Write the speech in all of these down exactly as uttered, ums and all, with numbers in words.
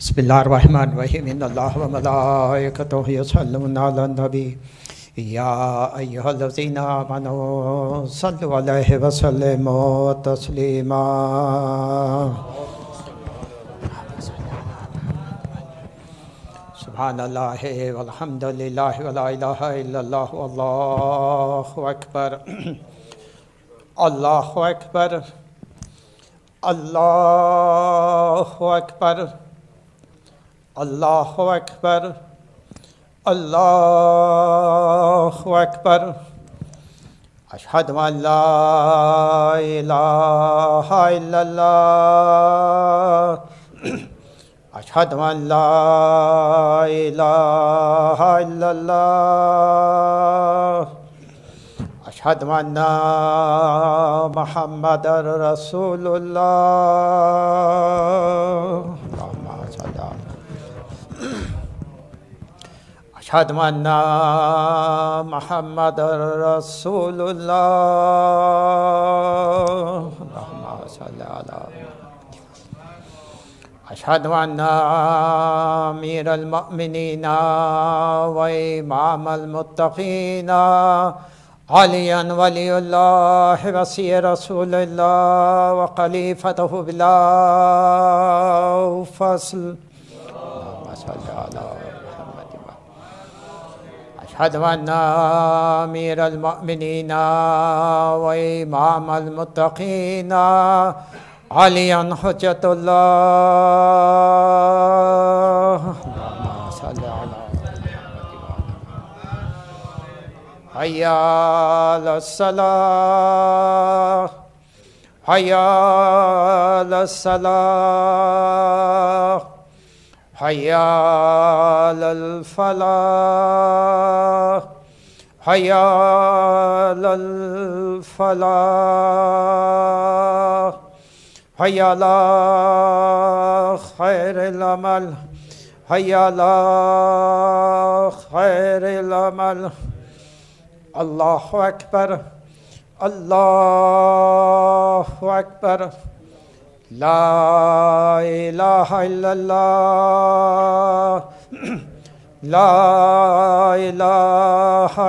बिस्मिल्लाहिर्रहमानिर्रहीम इन्नल्लाह व मलाइकतहु यसल्लूना अलन नबी या अय्युहल्लज़ीना आमनू सल्लु अलैहि व सल्लिमू तस्लीमा। सुब्हानल्लाहि वल्हम्दुलिल्लाहि व ला इलाहा इल्लल्लाह अल्लाहु अकबर अल्लाहु अकबर अल्लाहु अकबर अल्लाहु अकबर अल्लाहु अकबर। अशहदु अन ला इलाहा इल्लल्लाह अशहदु अन ला इलाहा इल्लल्लाह अशहदु अन्ना मुहम्मदर रसूलुल्लाह। अशहदु अन्ना मुहम्मदर रसूलुल्लाह। अशहदु अन्ना अमीरुल मुमिनीना व इमामुल मुत्तक़ीना अलियन वलियुल्लाह वसी रसूलुल्लाह व खलीफतहु बिला फसल। अशहदु अन्ना अमीरुल मुमिनीना व इमामुल मुत्तक़ीना अलियन हुज्जतुल्लाह। हय्या अलस्सलाह हय्या अलस्सलाह हय्या अलल फलाह हय्या अलल फलाह हय्या अला खैरिल अमल हय्या अला खैरिल अमल। अल्लाहु अकबर अल्लाहु अकबर ला इलाहा इल्लल्लाह ला इलाहा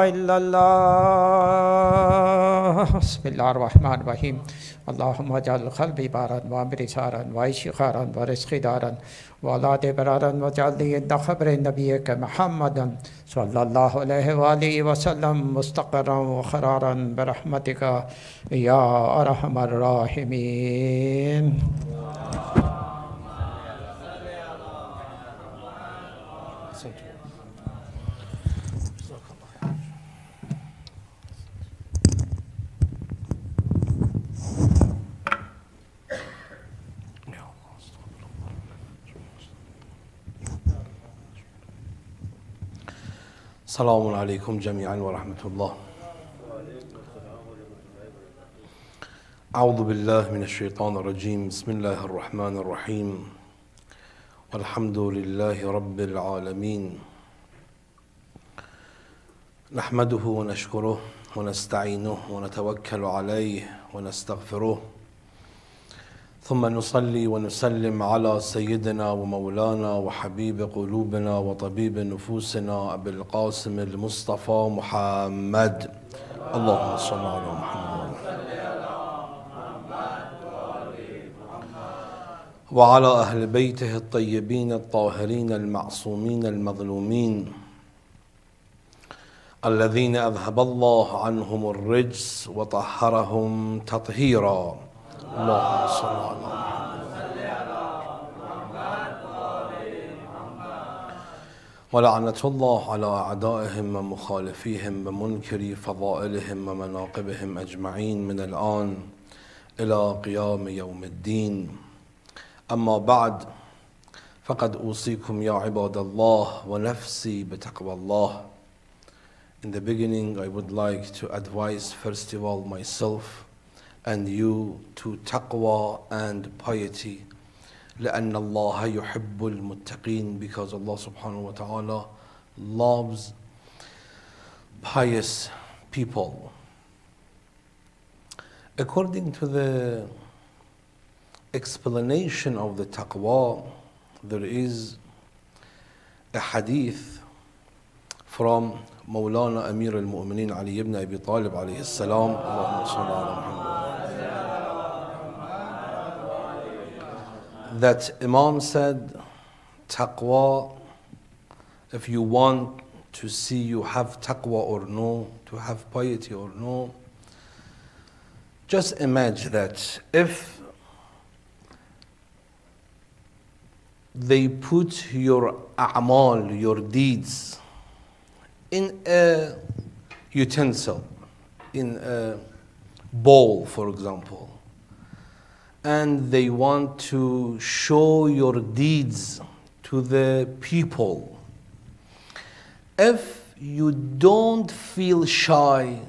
इल्लल्लाह। बिस्मिल्लाहिर्रहमानिर्रहीम। अल्लाहुम्मा जअल क़ल्बी बारन व अमरी सारन व ऐशी ख़ारन व रिज़्क़ी दारन व औलादि बरारन व जअलनी इंद क़ब्रि नबिय्यिक मुहम्मदन सल्लल्लाहु अलैहि व आलिहि व सल्लम मुस्तक़र्रन व क़रारन बिरहमतिका या अरहमर राहिमीन। Assalamu alaikum jami'an wa rahmatullah. A'udhu billahi minash shaitanir rajim. Bismillahir rahmanir rahim. Walhamdulillahi rabbil alamin. Nahmaduhu wa nashkuruh wa nasta'inuh wa natawakkalu alayh wa nastaghfiruh. ثم نصلي ونسلم على سيدنا ومولانا وحبيب قلوبنا وطبيب نفوسنا أبي القاسم المصطفى محمد. اللهم صل على محمد وعلى أهل بيته الطيبين الطاهرين المعصومين المظلومين الذين أذهب الله عنهم الرجس وطهرهم تطهيرا. اللهم صل على محمد ولعنة الله على أعدائهم ومخالفيهم بمنكر فضائلهم ومناقبهم أجمعين من الآن إلى قيام يوم الدين. أما بعد فقد أوصيكم يا عباد الله ونفسي بتقوى الله. In the beginning I would like to advise first of all myself and you to taqwa and piety. لأن الله يحب المتقين, because Allah subhanahu wa ta'ala loves pious people. According to the explanation of the taqwa, there is a hadith from Mawlana Amir al-Mu'mineen Ali ibn Abi Talib alayhi salam, Allahumma salli ala Muhammad, that Imam said, taqwa, if you want to see you have taqwa or no, to have piety or no, just imagine that if they put your a'mal, your deeds, in a utensil, in a bowl, for example, and they want to show your deeds to the people, if you don't feel shy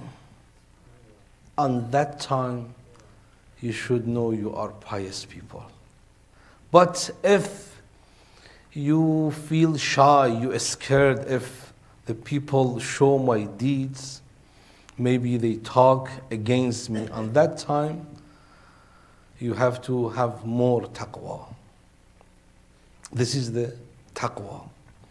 on that time, you should know you are pious people. But if you feel shy, you are scared if the people show my deeds, maybe they talk against me, on that time, you have to have more taqwa. This is the taqwa.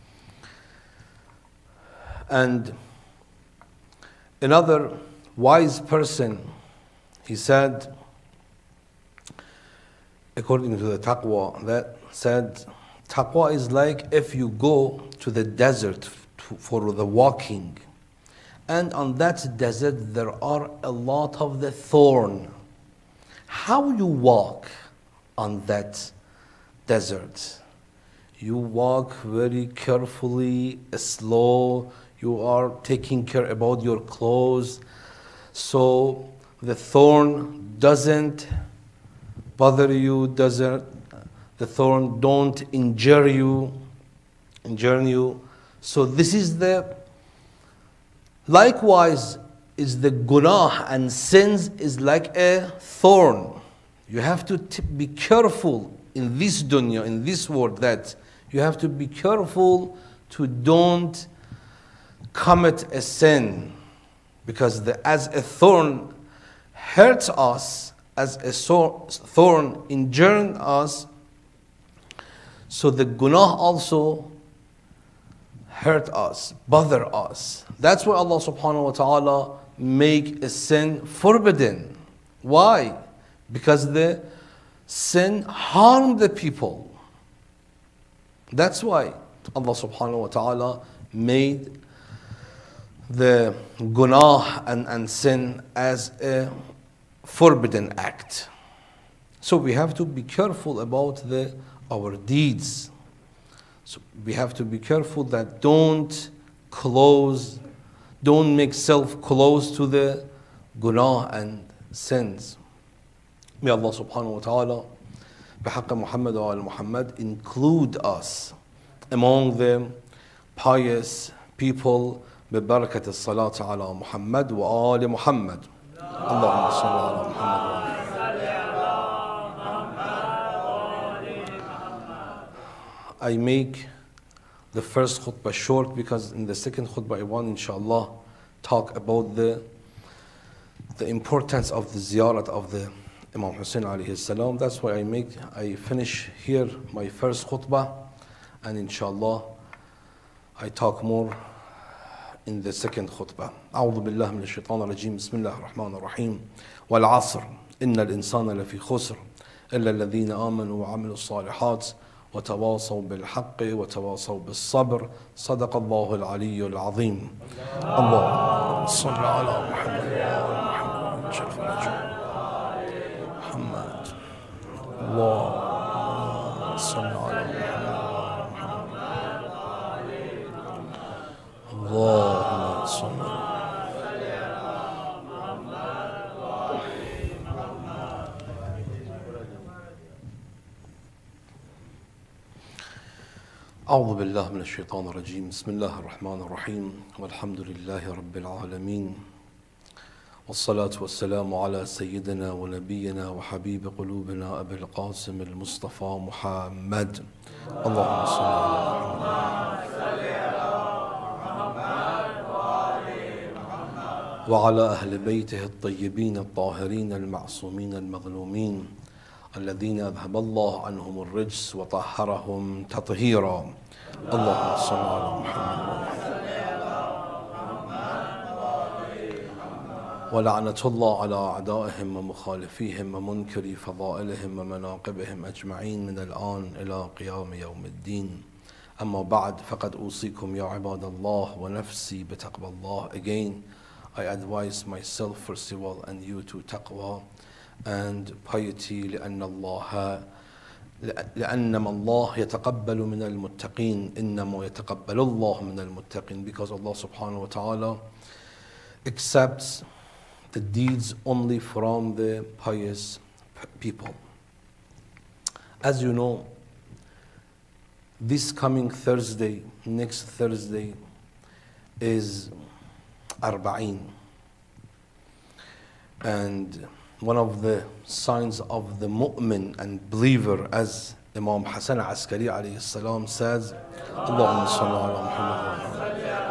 And another wise person, he said, according to the taqwa, that said, taqwa is like if you go to the desert to, for the walking, and on that desert there are a lot of the thorn. How you walk on that desert? You walk very carefully, slow. You are taking care about your clothes, so the thorn doesn't bother you, doesn't the thorn don't injure you, injure you. So this is the, likewise is the gunah and sins is like a thorn. You have to t- be careful in this dunya, in this world, that you have to be careful to don't commit a sin, because the, as a thorn hurts us, as a so, thorn injuring us, so the gunah also hurt us, bother us. That's why Allah subhanahu wa ta'ala make a sin forbidden. Why? Because the sin harm the people. That's why Allah subhanahu wa ta'ala made the gunah and, and sin as a forbidden act. So we have to be careful about the our deeds. So we have to be careful that don't close, don't make self close to the gunah and sins. May Allah subhanahu wa ta'ala بحق Muhammad wa al Muhammad include us among the pious people ببركة الصلاة على محمد وآل محمد. اللهم صل على محمد. I make the first khutbah short because in the second khutbah I want inshallah talk about the the importance of the ziyarat of the Imam Hussein alayhi salam. That's why I make I finish here my first khutbah, and inshallah I talk more in the second khutbah. أعوذ بالله من الشيطان الرجيم بسم الله الرحمن الرحيم والعصر إن الإنسان لفي خسر إلا الذين آمنوا وعملوا الصالحات وتواصوا بالحق وتواصوا بالصبر صدق الله العلي العظيم. اللهم صل على محمد وعلى محمد شرف محمد. اللهم صل على محمد. اللهم صل أعوذ بالله من الشيطان الرجيم بسم الله الرحمن الرحيم والحمد لله رب العالمين والصلاة والسلام على سيدنا ونبينا وحبيب قلوبنا أبي القاسم المصطفى محمد. اللهم صل على محمد وعلى أهل بيته الطيبين الطاهرين المعصومين المظلومين الذين أذهب الله عنهم الرجس وطهرهم تطهيرا اللهم صل على محمد ولعنة الله على أعدائهم ومخالفيهم ومنكري فضائلهم ومناقبهم أجمعين من الآن إلى قيام يوم الدين. أما بعد فقد أوصيكم يا عباد الله ونفسي بتقوى الله. Again, I advise myself first of all and you to taqwa and piety لأن الله لأنما الله يتقبل من المتقين إنما يتقبل الله من المتقين, because Allah subhanahu wa ta'ala accepts the deeds only from the pious people. As you know, this coming Thursday, next Thursday, is Arba'in. And one of the signs of the mu'min and believer, as Imam Hassan Askari alayhi salam says, Allahumma salli ala Muhammad.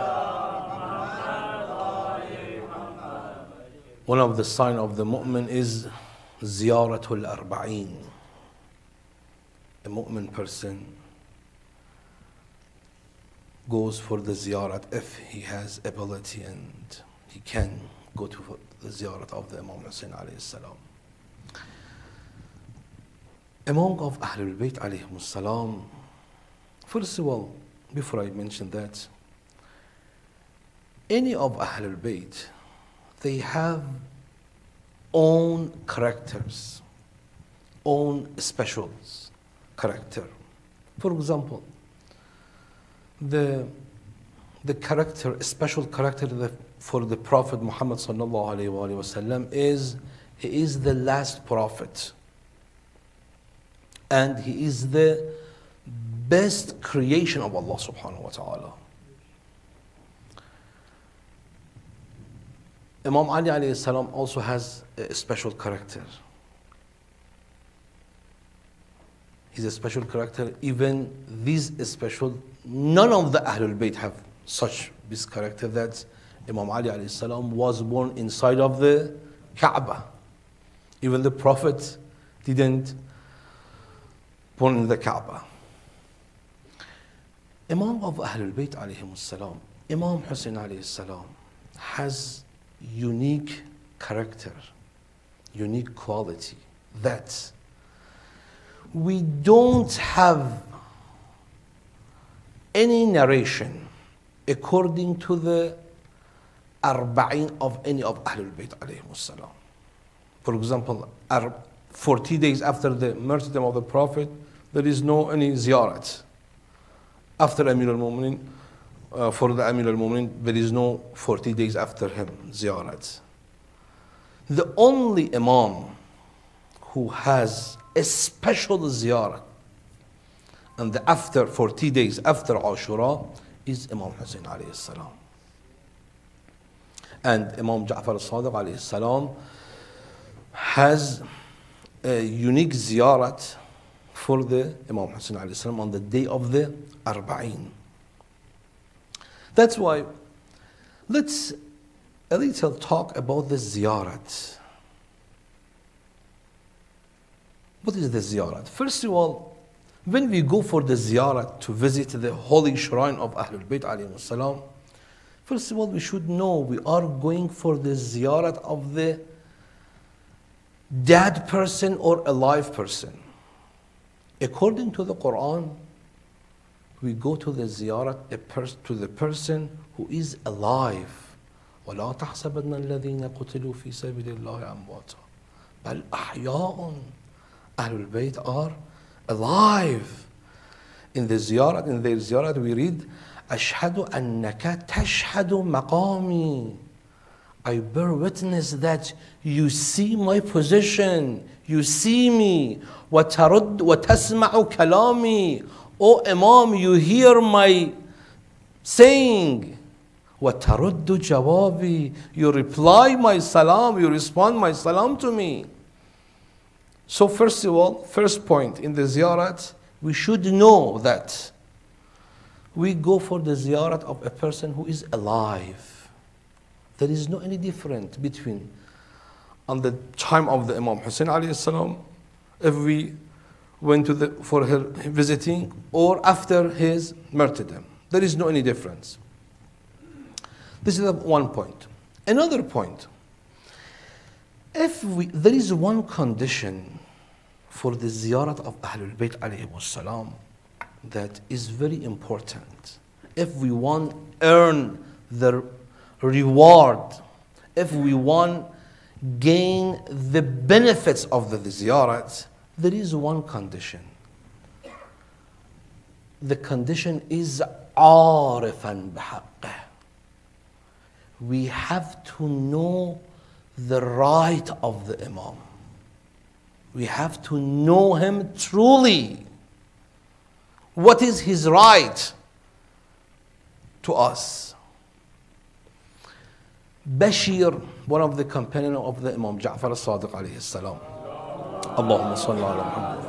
One of the signs of the mu'min is Ziyaratul Arba'in. A mu'min person goes for the ziyarat if he has ability and he can go to the ziyarat of the Imam Hussein alayhi salam. Among of Ahlul Bayt alayhi salam, first of all, before I mention that, any of Ahlul Bayt, they have own characters, own special character. For example, the the character, a special character for the Prophet Muhammad sallallahu alaihi wasallam is he is the last prophet, and he is the best creation of Allah subhanahu wa ta'ala. Imam Ali alayhi salam also has a special character. He's a special character. Even these special, none of the Ahlul Bayt have such this character, that Imam Ali alayhi salam was born inside of the Kaaba. Even the Prophet didn't born in the Kaaba. Imam of Ahlul Bayt alayhi salam, Imam Hussein alayhi salam, has unique character, unique quality that we don't have any narration according to the Arba'in of any of Ahlul Bayt alayhi salam. For example, forty days after the martyrdom of the Prophet, there is no any ziyarat. After Amir al-Mu'minin, uh, for the Amir al-Mu'minin, there is no forty days after him ziyarat. The only Imam who has a special ziyarat, and the after forty days after Ashura, is Imam Hussein alayhi salam. And Imam Ja'far al-Sadiq alayhi salam has a unique ziyarat for the Imam Hussein alayhi salam on the day of the Arba'in. That's why let's a little talk about the ziyarat. What is the ziyarat? First of all, when we go for the ziyarat to visit the holy shrine of Ahlul Bayt alayhi salam, first of all, we should know we are going for the ziyarat of the dead person or alive person. According to the Quran, we go to the ziyarat a pers- to the person who is alive. وَلَا تَحْسَبَنَّ الَّذِينَ قُتِلُوا فِي سَبِيلِ اللَّهِ أَمْوَاتًا بَلْ أَحْيَاءٌ. Ahlul Bayt are alive. In the ziyarat, in their ziyarat, we read, أَشْهَدُ أَنَّكَ تَشْهَدُ مَقَامِي. I bear witness that you see my position, you see me. وَتَرُدْ وَتَسْمَعُ كَلَامِي. O Imam, you hear my saying. وَتَرُدُّ جَوَابِي. You reply my salam, you respond my salam to me. So first of all, first point in the ziyarat, we should know that we go for the ziyarat of a person who is alive. There is no any difference between on the time of the Imam Hussein alayhi salam if we went to the, for her visiting or after his martyrdom. There is no any difference. This is one point. Another point, if we, there is one condition for the ziyarat of Ahlul Bayt alayhi salam that is very important. If we want to earn the reward, if we want to gain the benefits of the ziyarat, there is one condition. The condition is عارفاً بحقه. We have to know the right of the Imam. We have to know him truly. What is his right to us? Bashir, one of the companions of the Imam Ja'far al-Sadiq alayhi salam. Allahumma salli ala Muhammad.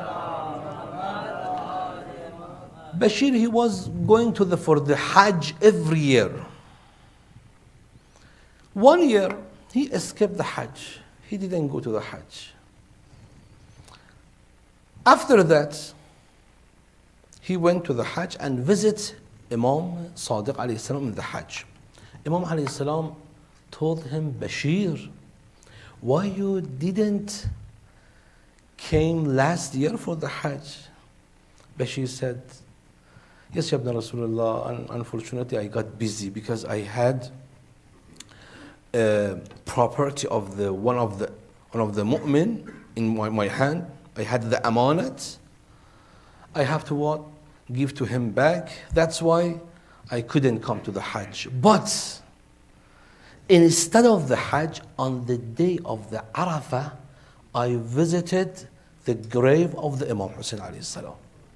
Bashir, he was going to the for the Hajj every year. One year, he escaped the Hajj. He didn't go to the Hajj. After that, he went to the Hajj and visit Imam Sadiq alayhi salam in the Hajj. Imam alayhi salam told him, Bashir, why you didn't came last year for the Hajj? Bashir said, yes, Ya Ibn Rasulullah, and unfortunately I got busy because I had a property of the one of the one of the mu'min in my, my hand. I had the amanat. I have to what? Give to him back. That's why I couldn't come to the Hajj. But instead of the Hajj, on the day of the Arafah, I visited the grave of the Imam Hussein alayhi salam.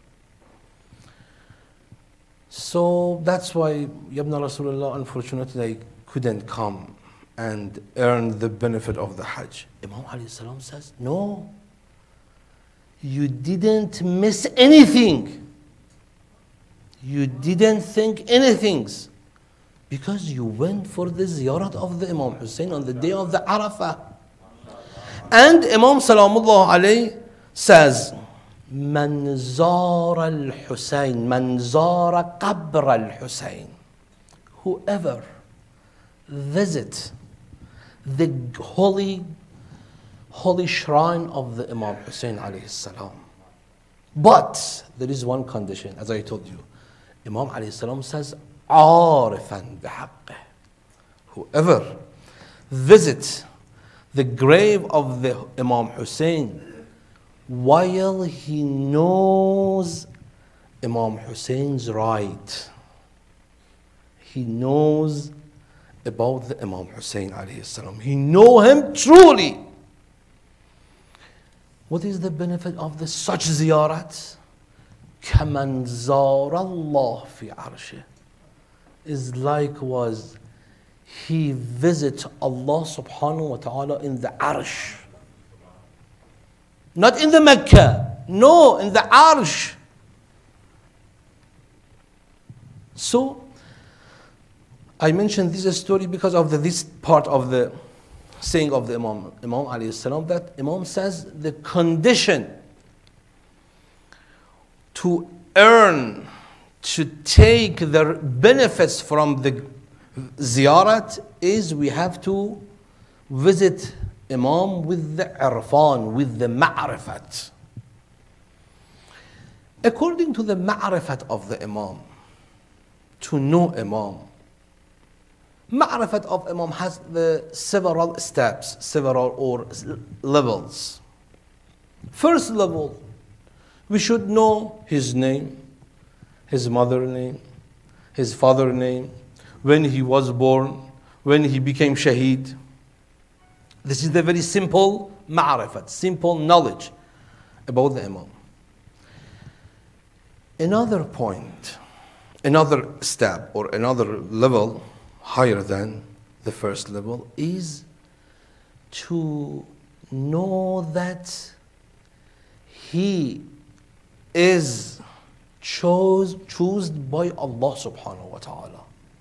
So that's why, Ya Ibn Rasulullah, unfortunately I couldn't come and earn the benefit of the Hajj. Imam alayhi salam says, no, you didn't miss anything. You didn't think anything because you went for the ziyarat of the Imam Hussein on the day of the Arafah. And Imam Salamullah alayhi says, Man zara al-Husayn, man zara qabr al-Husayn. Whoever visit the holy, holy shrine of the Imam Hussein alayhi salam. But there is one condition, as I told you. Imam alayhi salam says, عارفاً بحقه. Whoever visit the grave of the Imam Hussein while he knows Imam Hussein's right, he knows about the Imam Hussein alayhi salam. He know him truly. What is the benefit of the such ziyarat? كَمَنْ زَارَ اللَّهِ فِي عَرْشِهِ. Is like was he visit Allah subhanahu wa ta'ala in the arsh. Not in the Mecca. No, in the arsh. So, I mentioned this story because of the, this part of the saying of the Imam, Imam alayhi salam, that Imam says the condition to earn, to take the benefits from the ziyarat is we have to visit Imam with the irfan, with the ma'rifat. According to the ma'rifat of the Imam, to know Imam, ma'rifat of Imam has the several steps, several or levels. First level, we should know his name, his mother name, his father name, when he was born, when he became shaheed. This is the very simple ma'rifat, simple knowledge about the Imam. Another point, another step or another level higher than the first level is to know that he is chose, chosen by Allah subhanahu wa ta'ala.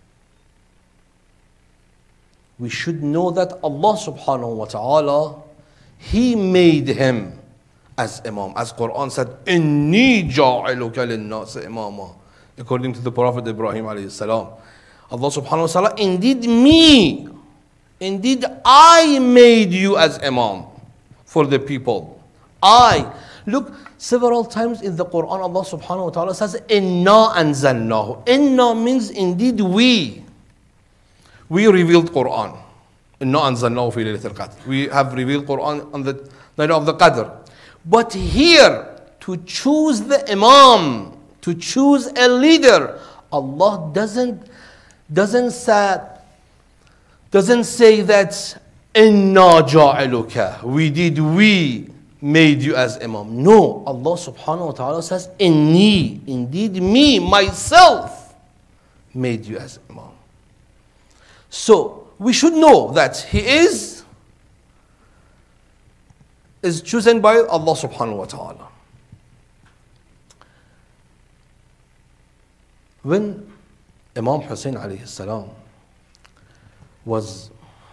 We should know that Allah subhanahu wa ta'ala, He made him as Imam. As Quran said, Inni ja'aluka lin-nasi imama. According to the Prophet Ibrahim alayhi salam. Allah subhanahu wa ta'ala, indeed me, indeed I made you as Imam for the people. I. Look, several times in the Quran, Allah subhanahu wa ta'ala says, Inna anzalnahu. Inna means indeed we. We revealed Quran. Inna anzalnahu fi laylatil qadr. We have revealed Quran on the night of the Qadr. But here, to choose the Imam, to choose a leader, Allah doesn't doesn't say doesn't say that Inna ja'aluka. We did we made you as Imam. No, Allah subhanahu wa ta'ala says, Inni, indeed me, myself, made you as Imam. So, we should know that he is, is chosen by Allah subhanahu wa ta'ala. When Imam Hussein alayhi salam was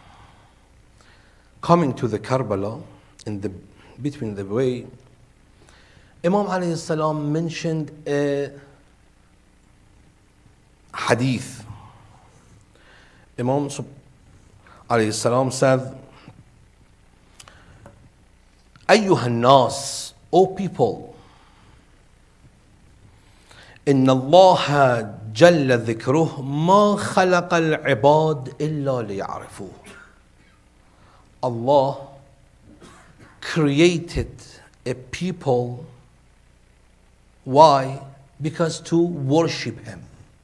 coming to the Karbala, in the between the way, Imam alayhi salam mentioned a hadith. Imam alayhi salam said, أيها الناس, O people, إن الله جل ذكره ما خلق العباد إلا ليعرفوه. Allah created a people. Why? Because to worship Him.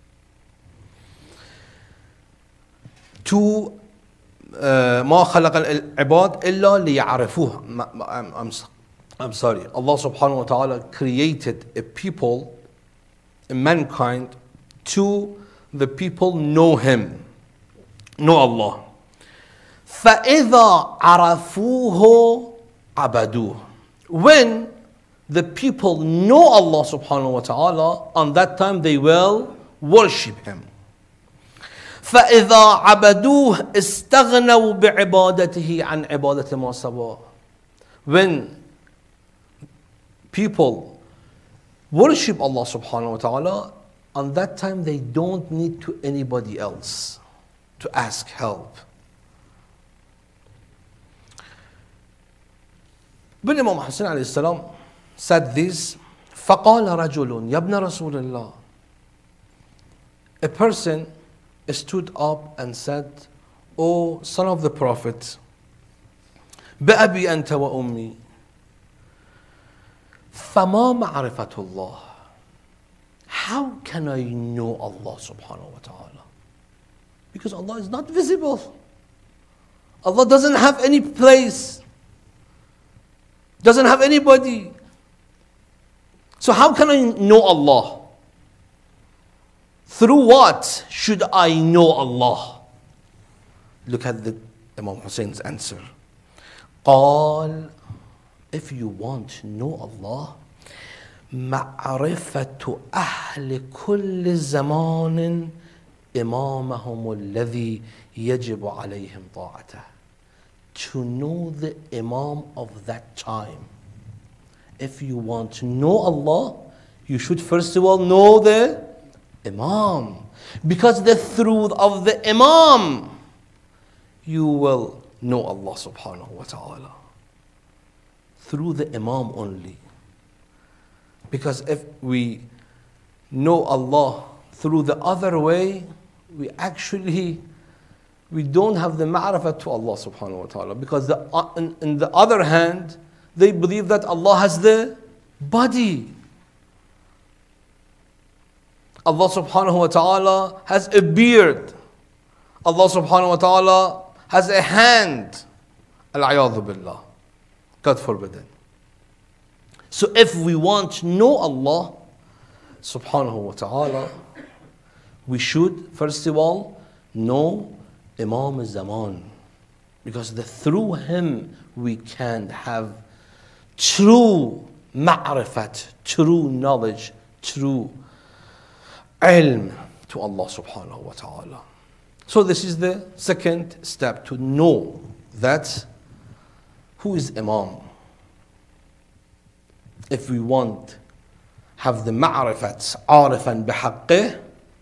To ما خلق العباد إلا ليعرفوه. I'm, I'm sorry. Allah subhanahu wa ta'ala created a people, a mankind, to the people know Him, know Allah. فَإِذَا عَرَفُوهُ عَبَدُوهُ. When the people know Allah subhanahu wa ta'ala, on that time they will worship Him. فَإِذَا عَبَدُوهُ اسْتَغْنَوْا بِعِبَادَتِهِ عَنْ عِبَادَةِ مَا سَوَاهُ. When people worship Allah subhanahu wa ta'ala, on that time they don't need to anybody else to ask help. When Imam Hussein alayhi salam said this, فَقَالَ رَجُلٌ يَبْنَ رَسُولِ اللَّهِ. A person stood up and said, O son of the Prophet, بِأَبِي أَنْتَ وَأُمِّي فَمَا مَعْرِفَةُ اللَّهِ. How can I know Allah subhanahu wa ta'ala? Because Allah is not visible. Allah doesn't have any place, doesn't have anybody. So how can I know Allah? Through what should I know Allah? Look at the Imam Hussein's answer. قال, if you want to know Allah, معرفة أهل كل زمان إمامهم الذي يجب عليهم طاعته. To know the Imam of that time. If you want to know Allah, you should first of all know the Imam. Because the truth of the Imam, you will know Allah subhanahu wa ta'ala. Through the Imam only. Because if we know Allah through the other way, we actually, we don't have the ma'rifah to Allah subhanahu wa ta'ala. Because the, in, in the other hand, they believe that Allah has the body. Allah subhanahu wa ta'ala has a beard. Allah subhanahu wa ta'ala has a hand. Al-'iyadhu billah. God forbidden. So if we want to know Allah subhanahu wa ta'ala, we should first of all know Imam Zaman. Because the, through him we can have true ma'rifat, true knowledge, true ilm to Allah subhanahu wa ta'ala. So this is the second step, to know that who is Imam. if we want have the ma'rifat arifan bihaqqih,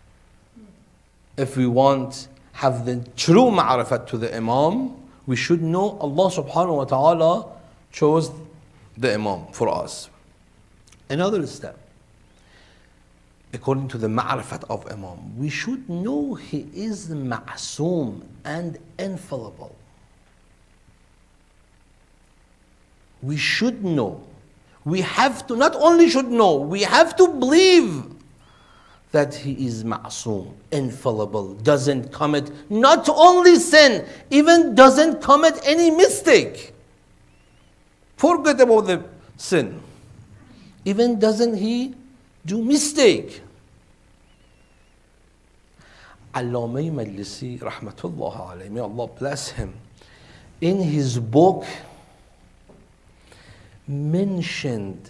if we want have the true ma'rifat to the Imam, we should know Allah subhanahu wa ta'ala chose the Imam for us. Another step, according to the ma'rifat of Imam, we should know he is ma'soom and infallible. We should know. We have to, not only should know, we have to believe that he is ma'soom, infallible, doesn't commit not only sin, even doesn't commit any mistake. Forget about the sin. Even doesn't he do mistake. Allamah Majlisi, rahmatullah alayhi, may Allah bless him, in his book mentioned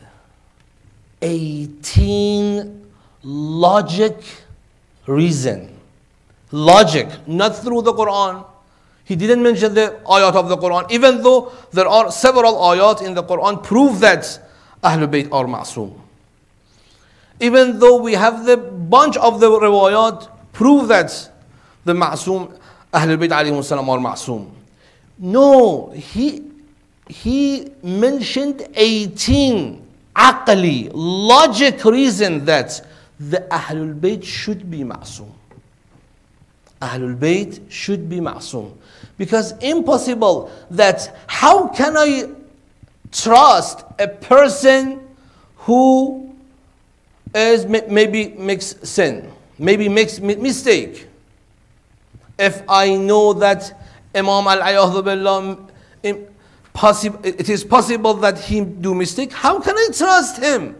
eighteen logic reason. Logic, not through the Quran. He didn't mention the ayat of the Quran, even though there are several ayat in the Quran prove that Ahlul Bayt are ma'soom. Even though we have the bunch of the riwayat prove that the ma'soom, Ahlul Bayt alayhim salam are ma'soom. No, he he mentioned eighteen aqli, logic reason that the Ahlul Bayt should be ma'soom. Ahlul Bayt should be ma'soom. Because impossible that how can I trust a person who is maybe makes sin, maybe makes mistake. If I know that Imam al-Ayadhu billah, possible, it is possible that he do mistake, how can I trust him?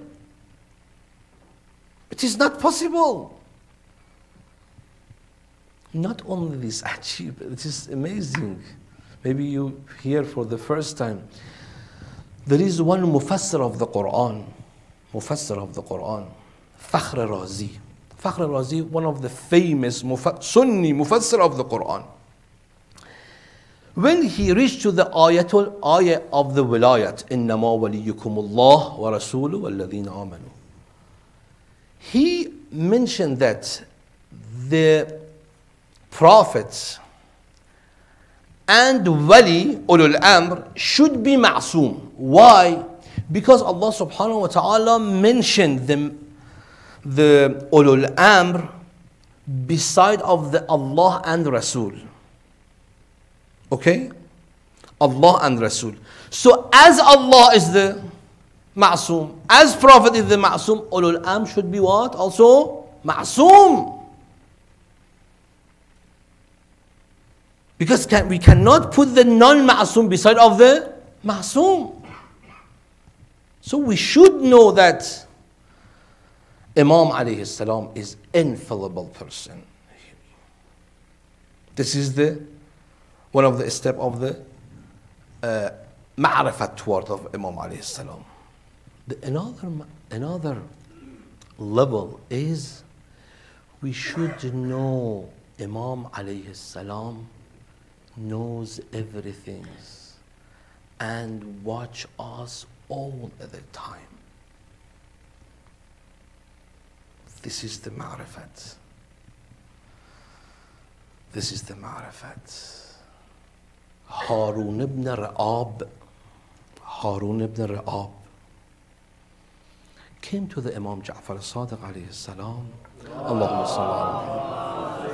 It is not possible. Not only this, ajib, it is amazing. Maybe you hear for the first time. There is one mufassir of the Quran, mufassir of the Quran, Fakhr Razi. Fakhr Razi, one of the famous mufa Sunni mufassir of the Quran. When he reached to the ayatul ayah of the wilayat, innama waliyukumullah wa rasuluhu walladhina amanu, he mentioned that the prophets and wali ulul amr should be ma'soom. Why? Because Allah subhanahu wa ta'ala mentioned them, the ulul amr, beside of the Allah and Rasul. Okay? Allah and Rasul. So as Allah is the ma'soom, as Prophet is the ma'soom, ulul amr should be what? Also ma'soom. Because can, we cannot put the non-ma'soom beside of the ma'soom. So we should know that Imam alayhi salam is infallible person. This is the one of the step of the uh, ma'rifat toward of Imam alayhi salam. The another another level is we should know Imam alayhi salam knows everything and watch us all at the time. This is the ma'rifat. This is the ma'rifat. Harun ibn Ra'ab, Harun ibn Ra'ab came to the Imam Ja'far al-Sadiq alayhi salam. Allahumma salli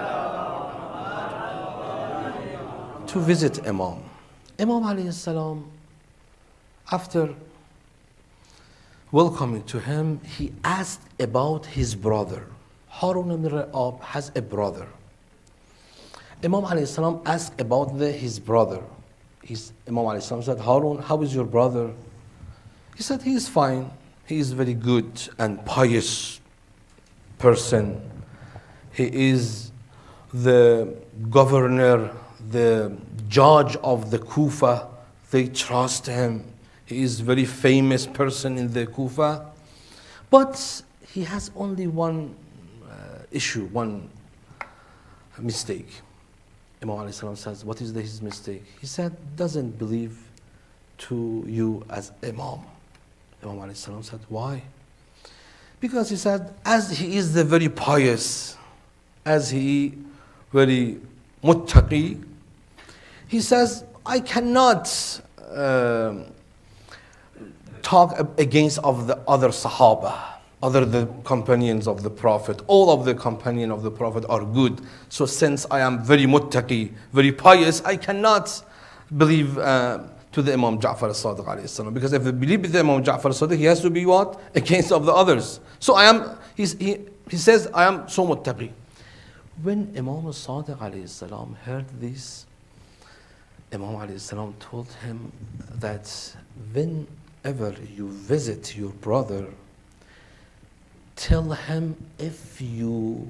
alayhi. To visit Imam. Imam alayhi salam, after welcoming to him, he asked about his brother. Harun ibn Ra'ab has a brother. Imam alayhi salam asked about the, his brother. His, Imam alayhi salam said, Harun, how is your brother? He said, he is fine. He is very good and pious person. He is the governor, the judge of the Kufa. They trust him. He is a very famous person in the Kufa. But he has only one uh, issue, one mistake. Imam alayhi salam says, what is the, his mistake? He said, doesn't believe to you as Imam. Imam alayhi salam said, why? Because he said, as he is the very pious, as he very muttaqi, he says, I cannot uh, talk against of the other Sahaba, other the companions of the Prophet. All of the companions of the Prophet are good. So since I am very muttaqi, very pious, I cannot believe uh, to the Imam Ja'far al-Sadiq alayhi salam. Because if I believe with the Imam Ja'far al-Sadiq, he has to be what? Against of the others. So I am, he's, he, he says, I am so muttaqi. When Imam al-Sadiq alayhi salam heard this, Imam alayhi salam told him that whenever you visit your brother, tell him if you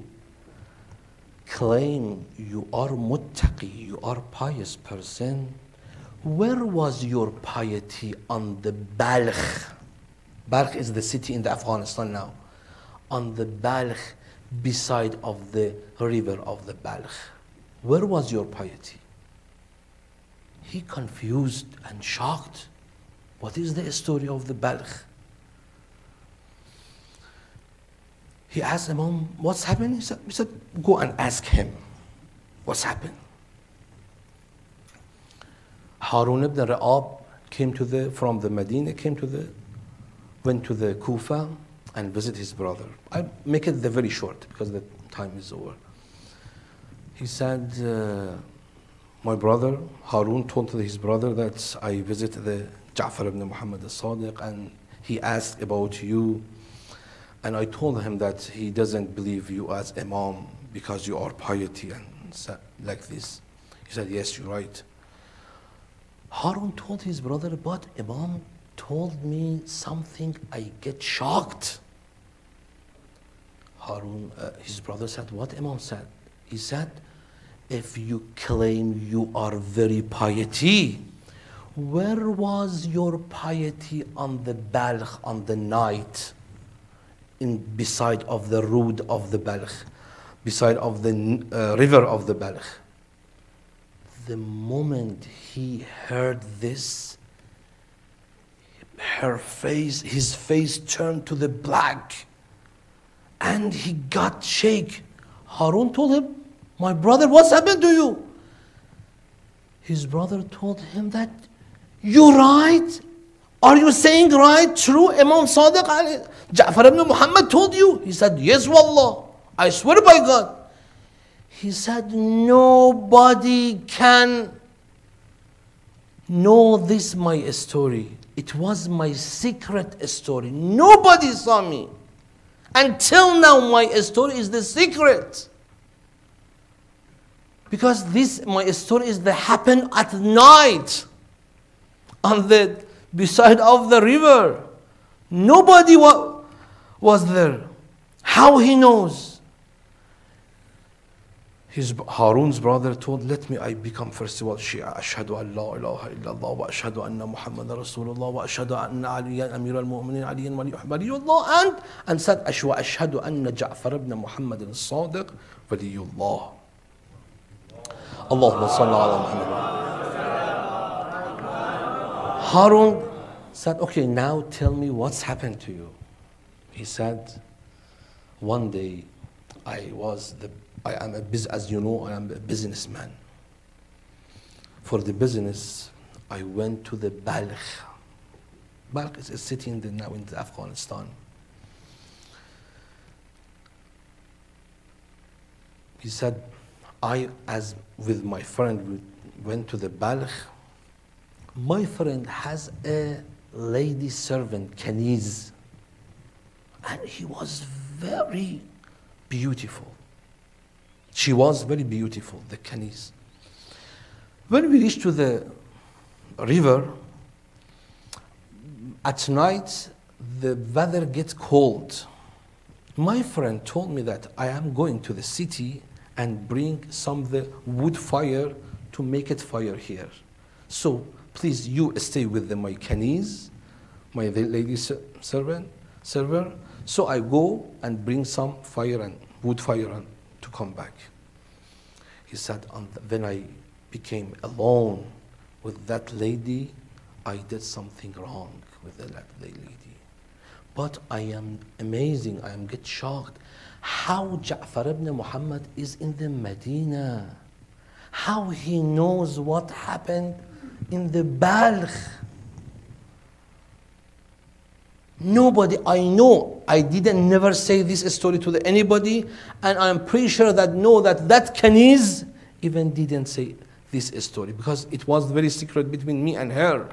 claim you are muttaqi, you are pious person, where was your piety on the Balkh? Balkh is the city in the Afghanistan now. On the Balkh, beside of the river of the Balkh. Where was your piety? He confused and shocked. What is the story of the Balkh? He asked Imam, what's happened? He said, he said, go and ask him. What's happened? Harun ibn Ra'ab came to the, from the Medina, came to the, went to the Kufa and visit his brother. I make it the very short because the time is over. He said, uh, my brother, Harun told to his brother that I visited the Ja'far ibn Muhammad al-Sadiq and he asked about you. And I told him that he doesn't believe you as Imam because you are piety and like this. He said, yes, you're right. Harun told his brother, but Imam told me something, I get shocked. Harun, uh, his brother said, what Imam said? He said, if you claim you are very piety, where was your piety on the Balkh, on the night, in beside of the road of the Balkh, beside of the uh, river of the Balkh? The moment he heard this, her face, his face turned to the black, and he got shake. Harun told him, my brother, what's happened to you? His brother told him that, you're right. Are you saying right, true? Imam Sadiq Ali, Ja'far ibn Muhammad told you? He said, yes, wallah. I swear by God. He said, nobody can know this my story. It was my secret story. Nobody saw me. Until now, my story is the secret. Because this, my story is that happened at night on the beside of the river. Nobody wa was there. How he knows? His Harun's brother told, let me I become first of all Shia. Ashhadu an la ilaha illallah wa ashhadu anna Muhammad Rasulullah wa ashhadu anna Aliyan Amir al-Mu'minin Aliyan waliyullah and and said ashhadu anna Ja'far ibn Muhammad al-Sadiq waliyullah. Allahumma salli ala Muhammad. Harun said, okay, now tell me what's happened to you. He said, one day I was the I am a business, as you know, I am a businessman. For the business, I went to the Balkh. Balkh is a city in the, now in the Afghanistan. He said, I, as with my friend, went to the Balkh. My friend has a lady servant, Kaniz, and he was very beautiful. She was very beautiful, the Kaniz. When we reached to the river, at night, the weather gets cold. My friend told me that I am going to the city and bring some of the wood fire to make it fire here. So please, you stay with the, my Kaniz, my lady servant, server. So I go and bring some fire and wood fire and to come back. He said, when I became alone with that lady, I did something wrong with that lady. But I am amazing, I am get shocked how Ja'far ibn Muhammad is in the Medina. How he knows what happened in the Balkh. Nobody I know, I didn't never say this story to the, anybody, and I'm pretty sure that know that that Kaniz even didn't say this story because it was very secret between me and her.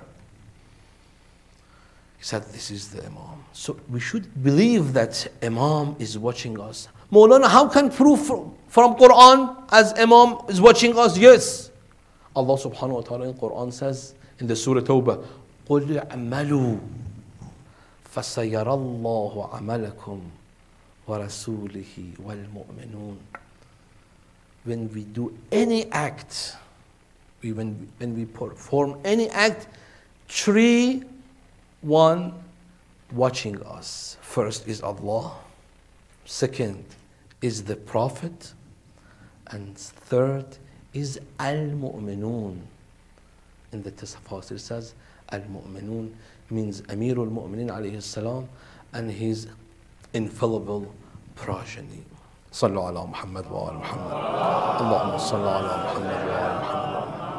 He said, this is the Imam. So we should believe that Imam is watching us. Maulana, how can prove from, from Quran as Imam is watching us? Yes. Allah subhanahu wa ta'ala in Quran says in the Surah Tawbah, قُلْ عَمَلُوا فَسَيَرَ اللَّهُ عَمَلَكُمْ وَرَسُولِهِ وَالْمُؤْمِنُونَ. When we do any act, we, when, when we perform any act, three, one, watching us. First is Allah, second is the Prophet, and third is Al-Mu'minun. In the Tafsir says Al-Mu'minun means Amirul Mu'minin alayhi salam and his infallible progeny. Sallu ala Muhammad wa ala Muhammad. Allahumma sallu ala Muhammad wa ala Muhammad.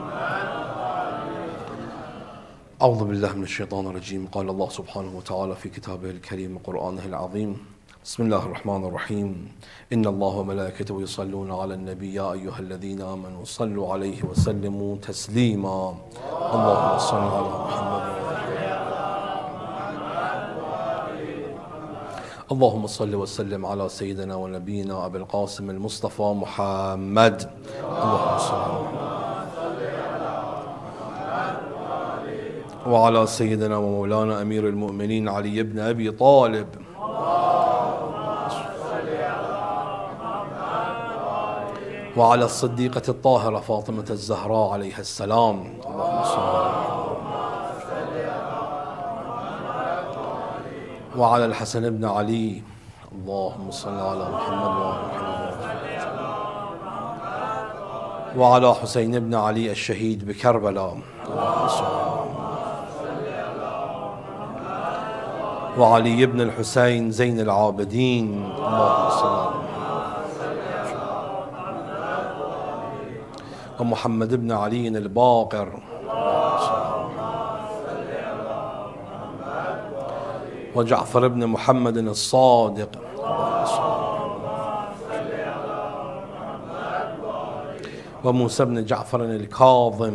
أعوذ بالله من الشيطان الرجيم. قال الله سبحانه وتعالى في كتابه الكريم وقرآنه العظيم. بسم الله الرحمن الرحيم. إن الله وملائكته يصلون على النبي يا أيها الذين آمنوا صلوا عليه وسلموا تسليما. اللهم صل على محمد. اللهم صل وسلم على سيدنا ونبينا أبي القاسم المصطفى محمد. اللهم صل على محمد وعلى سيدنا ومولانا أمير المؤمنين علي بن أبي طالب. وعلى الصديقة الطاهرة فاطمة الزهراء عليها السلام. اللهم صل على وعلى الحسن بن علي. اللهم صل على محمد وعلى محمد وعلى حسين بن علي الشهيد بكربلاء. اللهم صل وعلي بن الحسين زين العابدين. اللهم صل على ومحمد بن علي الباقر. وجعفر بن محمد الصادق. وموسى بن جعفر الكاظم.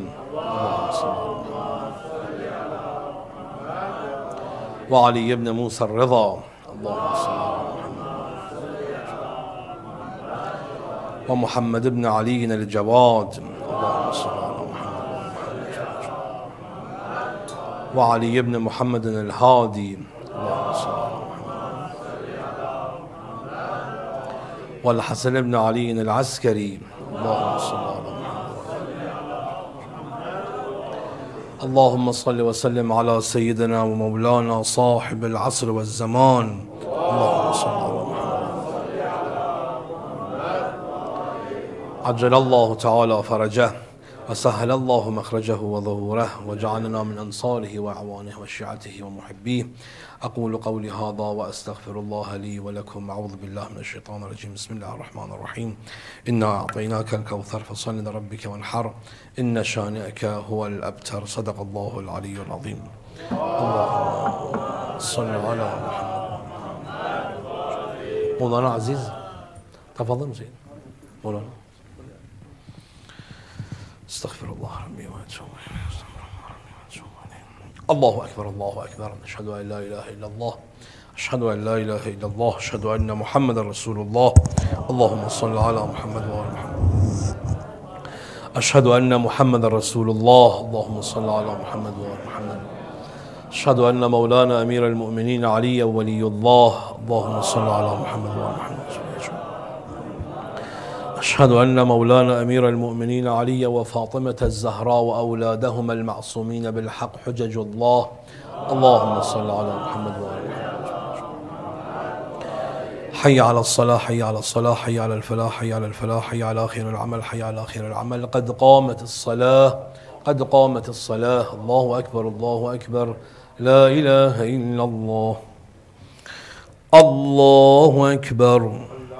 وعلي بن موسى الرضا. اللهم صل على محمد ومحمد بن علي الجواد. اللهم صل على محمد وعلي بن محمد الهادي. اللهم صل على محمد والحسن بن علي العسكري. اللهم صل على محمد. اللهم صل وسلم على سيدنا ومولانا صاحب العصر والزمان. اللهم صل على محمد. عجل الله تعالى فرجه وسهل الله مخرجه وظهوره وجعلنا من أنصاره وأعوانه وشيعته ومحبيه. أقول قولي هذا وأستغفر الله لي ولكم. أعوذ بالله من الشيطان الرجيم. بسم الله الرحمن الرحيم. إنا أعطيناك الكوثر فصل لربك وانحر إن شانئك هو الأبتر. صدق الله العلي العظيم. اللهم صل على محمد. مولانا عزيز تفضل زين. مولانا استغفر الله ربي واتوب اليه. الله اكبر الله اكبر. اشهد ان لا اله الا الله. اشهد ان لا اله الا الله. اشهد ان محمد رسول الله. اللهم صل على محمد وعلى محمد. اشهد ان محمد رسول الله. اللهم صل على محمد وعلى محمد. اشهد ان مولانا امير المؤمنين علي ولي الله. اللهم صل على محمد وعلى محمد. أشهد أن مولانا أمير المؤمنين علي وفاطمة الزهراء وأولادهما المعصومين بالحق حجج الله. اللهم صل على محمد وعلى محمد. حي على الصلاة حي على الصلاة حي على الفلاح حي على الفلاح حي على خير العمل حي على خير العمل. قد قامت الصلاة قد قامت الصلاة. الله أكبر الله أكبر. لا إله إلا الله. الله أكبر.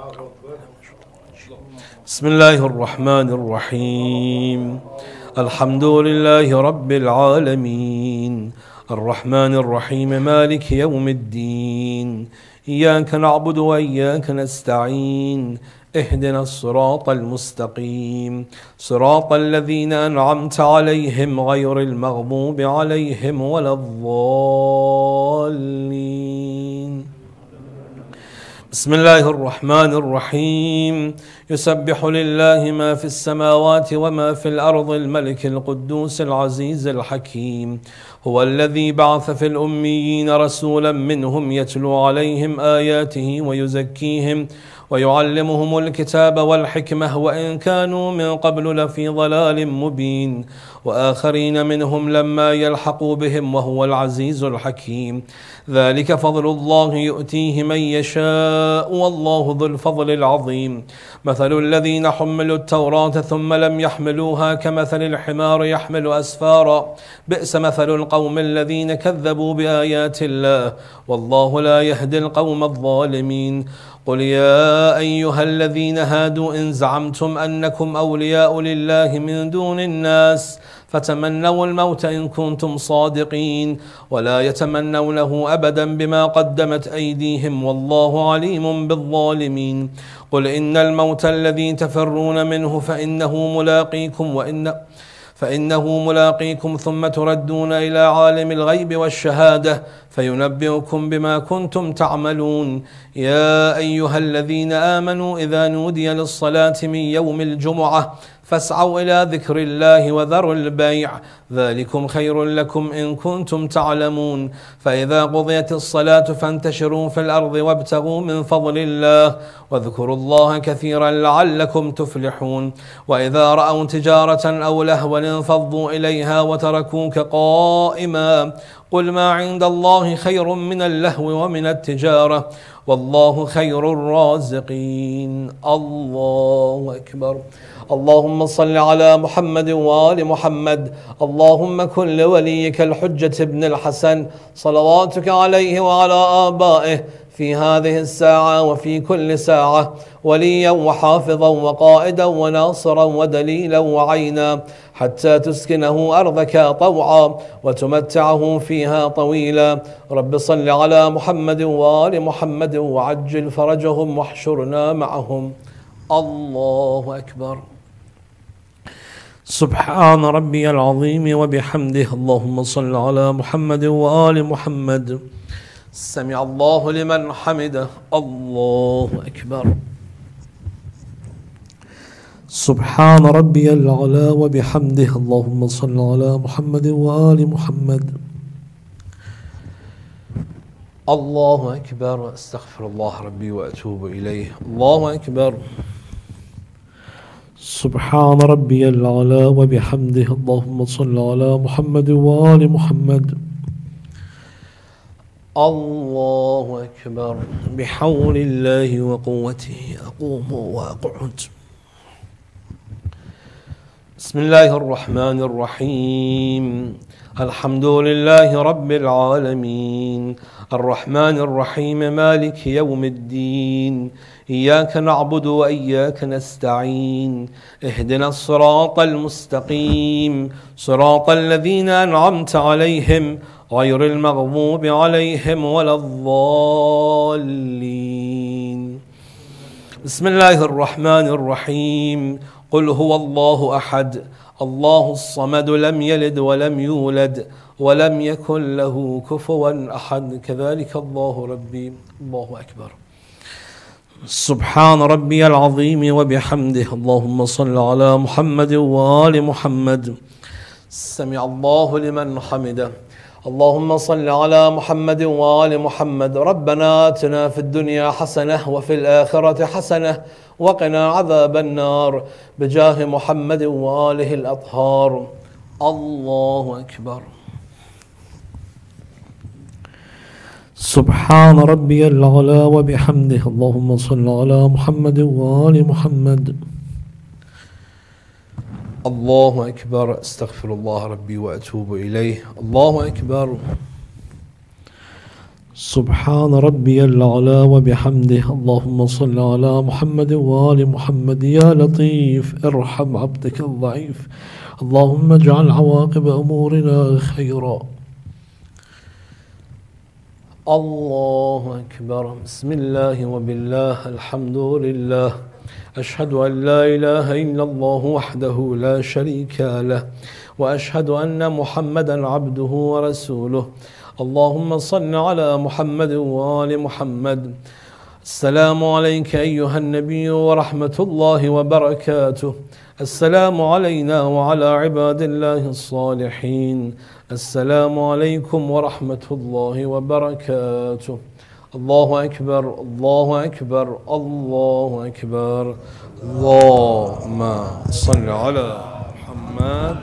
بسم الله الرحمن الرحيم. الحمد لله رب العالمين الرحمن الرحيم مالك يوم الدين إياك نعبد وإياك نستعين اهدنا الصراط المستقيم صراط الذين أنعمت عليهم غير المغضوب عليهم ولا الضالين. بسم الله الرحمن الرحيم. يسبح لله ما في السماوات وما في الأرض الملك القدوس العزيز الحكيم. هو الذي بعث في الأميين رسولا منهم يتلو عليهم آياته ويزكيهم ويعلمهم الكتاب والحكمة وإن كانوا من قبل لفي ضلال مبين وآخرين منهم لما يلحقوا بهم وهو العزيز الحكيم. ذلك فضل الله يؤتيه من يشاء والله ذو الفضل العظيم. مثل الذين حملوا التوراة ثم لم يحملوها كمثل الحمار يحمل أسفارا بئس مثل القوم الذين كذبوا بآيات الله والله لا يهدي القوم الظالمين. قل يا أيها الذين هادوا إن زعمتم أنكم أولياء لله من دون الناس فتمنوا الموت إن كنتم صادقين ولا يتمنونه أبدا بما قدمت أيديهم والله عليم بالظالمين. قل إن الموت الذي تفرون منه فإنه ملاقيكم وإن فإنه ملاقيكم ثم تردون إلى عالم الغيب والشهادة فينبئكم بما كنتم تعملون. يا أيها الذين آمنوا إذا نودي للصلاة من يوم الجمعة فاسعوا إلى ذكر الله وذروا البيع ذلكم خير لكم إن كنتم تعلمون. فإذا قضيت الصلاة فانتشروا في الأرض وابتغوا من فضل الله واذكروا الله كثيرا لعلكم تفلحون. وإذا رأوا تجارة أو لهوا انفضوا إليها وتركوك قائما قل ما عند الله خير من اللهو ومن التجارة والله خير الرازقين. الله أكبر. اللهم صل على محمد وآل محمد. اللهم كن لوليك الحجة ابن الحسن صلواتك عليه وعلى آبائه في هذه الساعة وفي كل ساعة وليا وحافظا وقائدا وناصرا ودليلا وعينا حتى تسكنه أرضك طوعا وتمتعه فيها طويلا. رب صل على محمد وآل محمد وعجل فرجهم واحشرنا معهم. الله أكبر. سبحان ربي العظيم وبحمده. اللهم صل على محمد وآل محمد. سمع الله لمن حمده. الله أكبر. سبحان ربي العلى وبحمده. اللهم صل على محمد وآل محمد. الله أكبر. استغفر الله ربي وأتوب إليه. الله أكبر. سبحان ربي العلى وبحمده. اللهم صل على محمد وآل محمد. الله أكبر. بحول الله وقوته أقوم وأقعد. بسم الله الرحمن الرحيم. الحمد لله رب العالمين الرحمن الرحيم مالك يوم الدين إياك نعبد وإياك نستعين اهدنا الصراط المستقيم صراط الذين أنعمت عليهم غير المغضوب عليهم ولا الضالين. بسم الله الرحمن الرحيم. قل هو الله أحد الله الصمد لم يلد ولم يولد ولم يكن له كفوا أحد. كذلك الله ربي. الله أكبر. سبحان ربي العظيم وبحمده. اللهم صل على محمد وآل محمد. سمع الله لمن حمده. اللهم صل على محمد وآل محمد. ربنا آتنا في الدنيا حسنة وفي الآخرة حسنة وقنا عذاب النار بجاه محمد وآله الأطهار. الله أكبر. سبحان ربي العلى وبحمده. اللهم صل على محمد وآل محمد. الله أكبر. استغفر الله ربي وأتوب إليه. الله أكبر. سبحان ربي الأعلى وبحمده. اللهم صل على محمد وآل محمد. يا لطيف ارحم عبدك الضعيف. اللهم اجعل عواقب أمورنا خيرا. الله أكبر. بسم الله وبالله الحمد لله. أشهد أن لا إله إلا الله وحده لا شريك له، وأشهد أن محمدا عبده ورسوله. اللهم صل على محمد وآل محمد. السلام عليك أيها النبي ورحمة الله وبركاته. السلام علينا وعلى عباد الله الصالحين. السلام عليكم ورحمة الله وبركاته. الله أكبر، الله أكبر، الله أكبر. اللهم صل على محمد.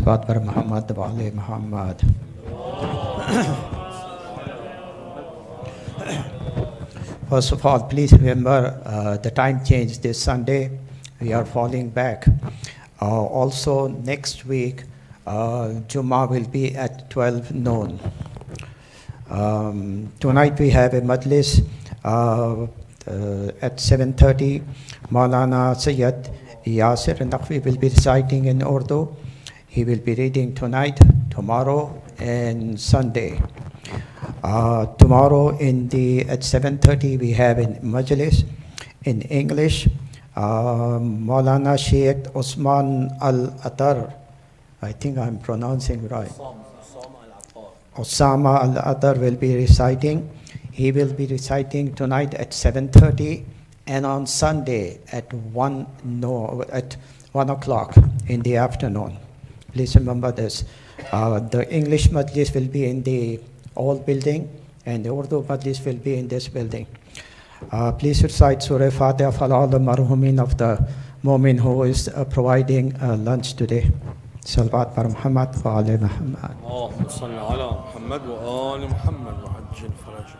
Salawat bar Muhammad wa ali Muhammad. First of all, please remember uh, the time change this Sunday. We are falling back. Uh, also, next week, uh, Jummah will be at twelve noon. Um, tonight we have a majlis uh, uh, at seven thirty. Maulana Sayyid Yasir Naqvi will be reciting in Urdu. He will be reading tonight, tomorrow, and Sunday. Uh, tomorrow in the at seven thirty we have a majlis in English. Uh, Maulana Sheikh Osman Al-Atar, I think I'm pronouncing right. Osama Al-Atar will be reciting. He will be reciting tonight at seven thirty and on Sunday at one no at one o'clock in the afternoon. Please remember this. Uh, the English majlis will be in the old building, and the Urdu majlis will be in this building. Uh, please recite Surah Fatiha for all the marhumin of the Mu'min who is uh, providing uh, lunch today. Salawat bar Muhammad wa ali Muhammad. اللهم صل على محمد وآل محمد وعجل فرجهم.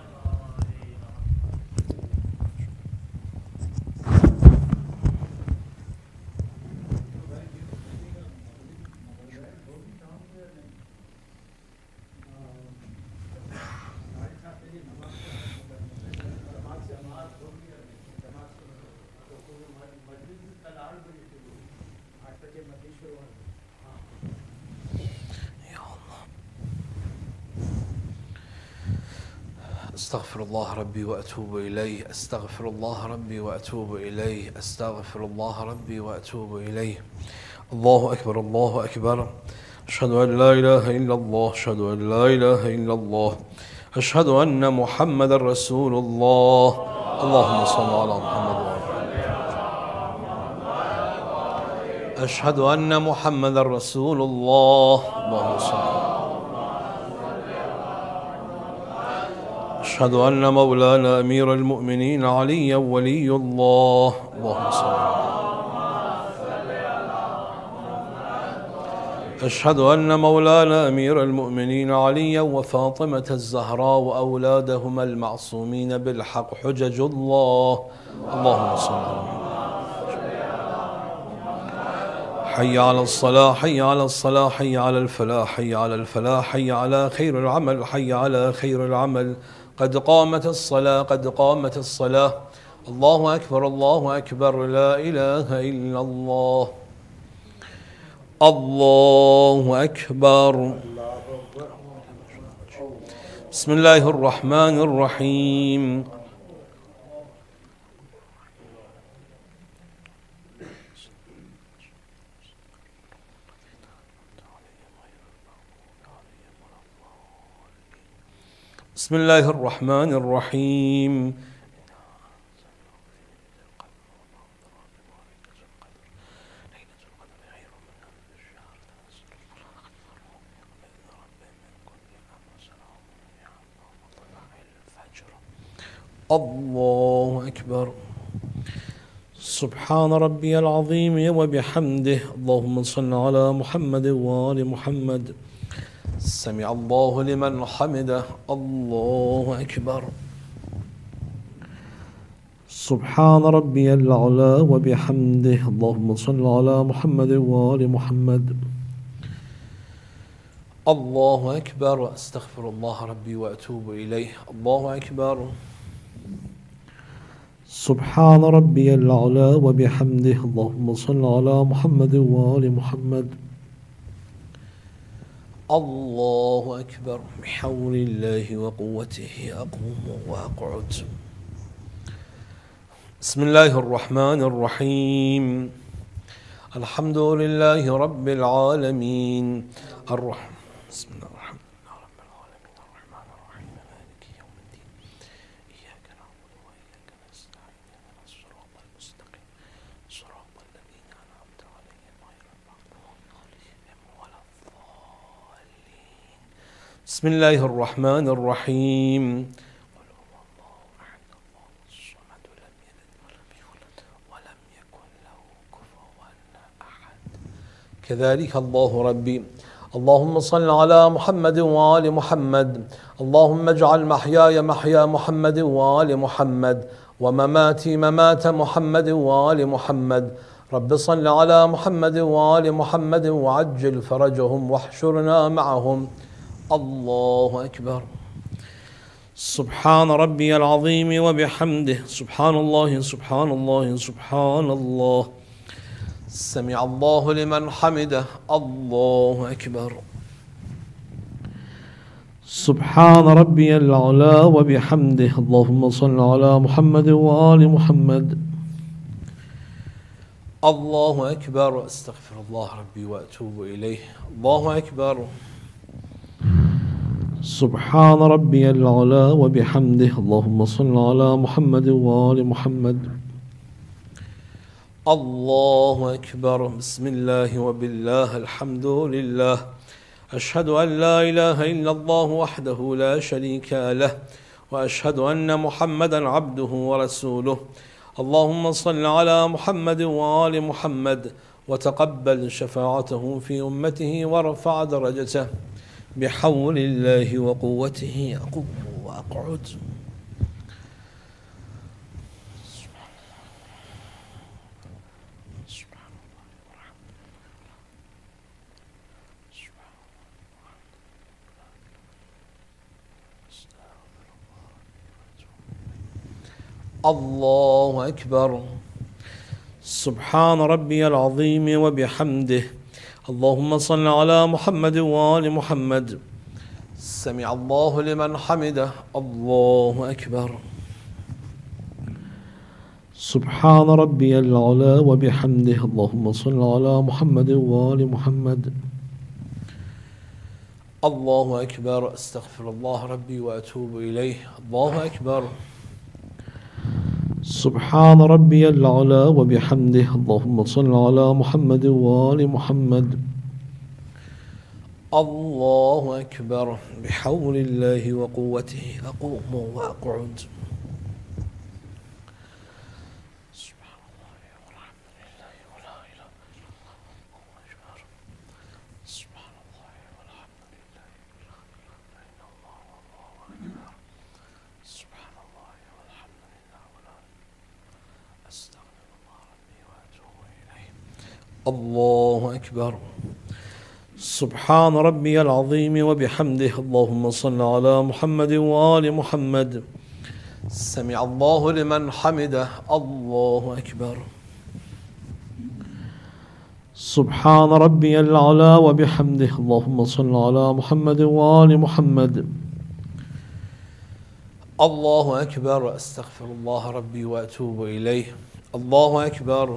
أستغفر الله ربي وأتوب إليه أستغفر الله ربي وأتوب إليه أستغفر الله ربي وأتوب إليه. الله أكبر الله أكبر. أشهد أن لا إله إلا الله أشهد أن لا إله إلا الله أشهد أن محمد رسول الله. اللهم صل على محمد أشهد أن محمد رسول الله. اللهم صل. أشهد أن مولانا أمير المؤمنين عليا ولي الله. اللهم صل. أشهد أن مولانا أمير المؤمنين عليا وفاطمة الزهراء وأولادهما المعصومين بالحق حجج الله. اللهم صل. حي على الصلاة حي على الصلاة حي على الفلاح حي على الفلاح حي على خير العمل حي على خير العمل. قد قامت الصلاة قد قامت الصلاة. الله أكبر الله أكبر لا إله إلا الله. الله أكبر. بسم الله الرحمن الرحيم. بسم الله الرحمن الرحيم. الله أكبر. سبحان ربي العظيم وبحمده. اللهم صل على محمد وآل محمد. سمع الله لمن حمده. الله أكبر. سبحان ربي الأعلى وبحمده. اللهم صل على محمد وآل محمد. الله أكبر. أستغفر الله ربي وأتوب إليه. الله أكبر. سبحان ربي الأعلى وبحمده. اللهم صل على محمد وآل محمد. الله أكبر. بحول الله وقوته أقوم وأقعد. بسم الله الرحمن الرحيم. الحمد لله رب العالمين الرحمن بسم الله الرحمن رب العالمين الرحمن الرحيم مالك يوم الدين إياك نعبد وإياك نستعين اهدنا الصراط المستقيم صراط الذين أنعمت عليهم غير المغضوب عليهم ولا الضالين. بسم الله الرحمن الرحيم. قل هو الله أحد الله الصمد لم يلد ولم يولد ولم يكن له كفوا أحد. كذلك الله ربي. اللهم صل على محمد وآل محمد. اللهم اجعل محياي محيا محمد وآل محمد، ومماتي ممات محمد وآل محمد. رب صل على محمد وآل محمد وعجل فرجهم واحشرنا معهم. الله أكبر. سبحان ربي العظيم وبحمده، سبحان الله سبحان الله سبحان الله. سمع الله لمن حمده. الله أكبر. سبحان ربي الأعلى وبحمده. اللهم صل على محمد وآل محمد. الله أكبر. أستغفر الله ربي وأتوب إليه. الله أكبر. سبحان ربي الأعلى وبحمده. اللهم صل على محمد وآل محمد. الله أكبر. بسم الله وبالله الحمد لله. أشهد أن لا إله إلا الله وحده لا شريك له، وأشهد أن محمدا عبده ورسوله. اللهم صل على محمد وآل محمد، وتقبل شفاعته في أمته وارفع درجته بحول الله وقوته. أقوم وأقعد. الله أكبر. سبحان ربي العظيم وبحمده. اللهم صل على محمد وآل محمد. سمع الله لمن حمده. الله أكبر. سبحان ربي الأعلى وبحمده. اللهم صل على محمد وآل محمد. الله أكبر. أستغفر الله ربي وأتوب إليه. الله أكبر. سبحان ربي الأعلى وبحمده. اللهم صل على محمد وآل محمد. الله أكبر. بحول الله وقوته. أقوم وأقعد. الله أكبر. سبحان ربي العظيم وبحمده. اللهم صل على محمد وآل محمد. سمع الله لمن حمده. الله أكبر. سبحان ربي الأعلى وبحمده. اللهم صل على محمد وآل محمد. الله أكبر. أستغفر الله ربي وأتوب إليه. الله أكبر.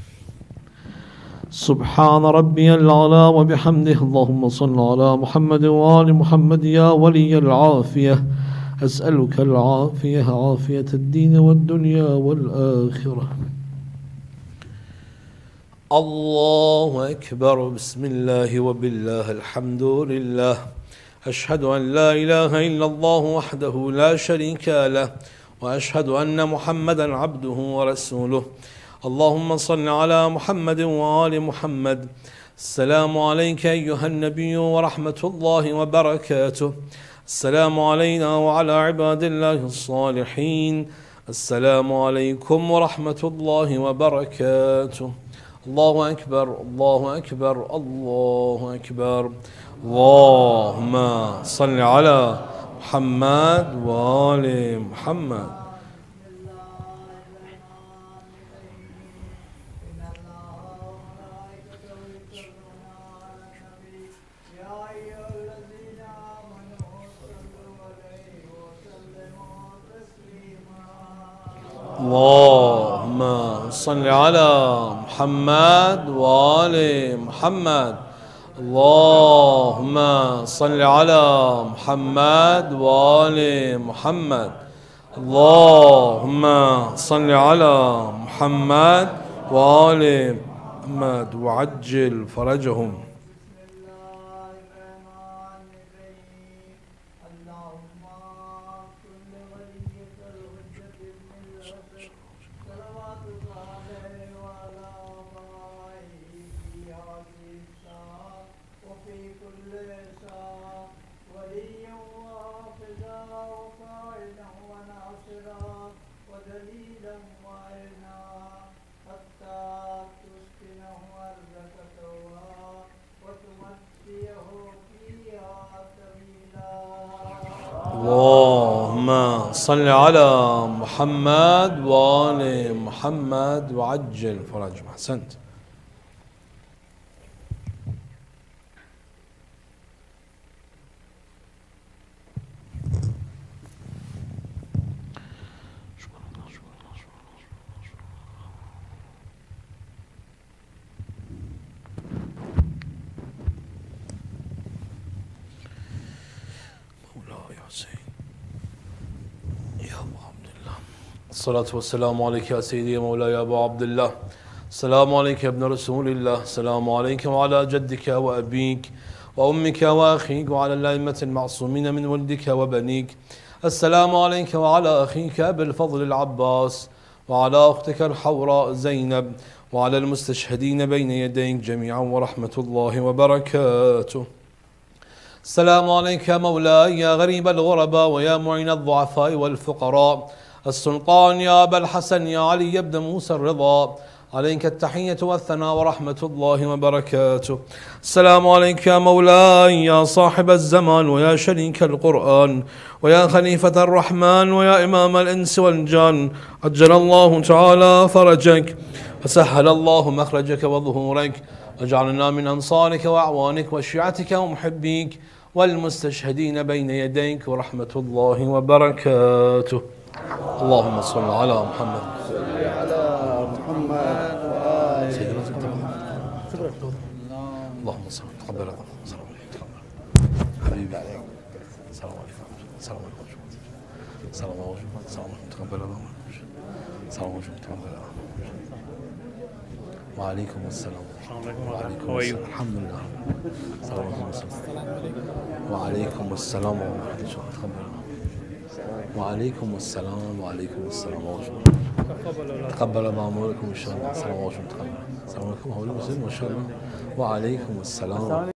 سبحان ربي الأعلى وبحمده. اللهم صل على محمد وآل محمد. يا ولي العافية، أسألك العافية، عافية الدين والدنيا والآخرة. الله أكبر. بسم الله وبالله الحمد لله. أشهد أن لا إله إلا الله وحده لا شريك له، وأشهد أن محمدا عبده ورسوله. اللهم صل على محمد وآل محمد. السلام عليك أيها النبي ورحمة الله وبركاته. السلام علينا وعلى عباد الله الصالحين. السلام عليكم ورحمة الله وبركاته. الله أكبر. الله أكبر. الله أكبر. اللهم صل على محمد وآل محمد. اللهم صل على محمد وآل محمد. اللهم صل على محمد وآل محمد. اللهم صل على محمد وآل محمد وعجل فرجهم. صل على محمد وآل محمد وعجل فرجهم. أحسنت. الصلاة والسلام عليك يا سيدي يا مولاي أبو عبد الله. السلام عليك يا ابن رسول الله. السلام عليك وعلى جدك وأبيك وأمك وأخيك وعلى الأئمة المعصومين من ولدك وبنيك. السلام عليك وعلى أخيك أبي الفضل العباس وعلى أختك الحوراء زينب وعلى المستشهدين بين يديك جميعا ورحمة الله وبركاته. السلام عليك يا مولاي يا غريب الغرباء ويا معين الضعفاء والفقراء. السلطان يا أبا الحسن يا علي بن موسى الرضا، عليك التحية والثناء ورحمة الله وبركاته. السلام عليك يا مولاي يا صاحب الزمان ويا شريك القرآن ويا خليفة الرحمن ويا إمام الإنس والجان، عجل الله تعالى فرجك وسهل الله مخرجك وظهورك، واجعلنا من أنصارك وأعوانك وشيعتك ومحبيك والمستشهدين بين يديك ورحمة الله وبركاته. اللهم صل على محمد صل على محمد وآل محمد. اللهم صل تقبل الله. السلام عليكم حبيبي. السلام عليكم. السلام عليكم. السلام عليكم. السلام عليكم. تقبل الله. السلام عليكم. تقبل الله. وعليكم السلام. وعليكم السلام. الحمد لله. السلام عليكم. وعليكم السلام ورحمة الله. تقبل الله. وعليكم السلام وعليكم السلام ورحمة الله. تقبل الله أموركم إن شاء الله. السلام عليكم. تقبل. السلام عليكم. هؤلاء المسلمين ما شاء الله. وعليكم السلام.